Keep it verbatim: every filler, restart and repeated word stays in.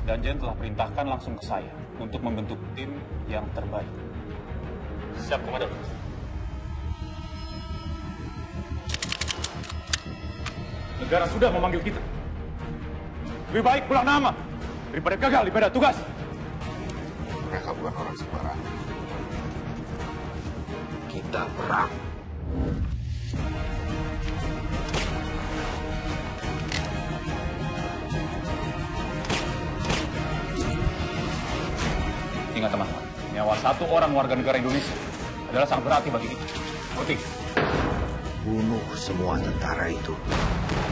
Danjen telah perintahkan langsung ke saya untuk membentuk tim yang terbaik. Siap, Komandan. Negara sudah memanggil kita. Lebih baik pulang nama daripada gagal di pada tugas. Mereka bukan orang sembarangan. Kita perang. Ingat teman-teman, nyawa satu orang warga negara Indonesia adalah sangat berarti bagi kita. Oke. Bunuh semua tentara itu.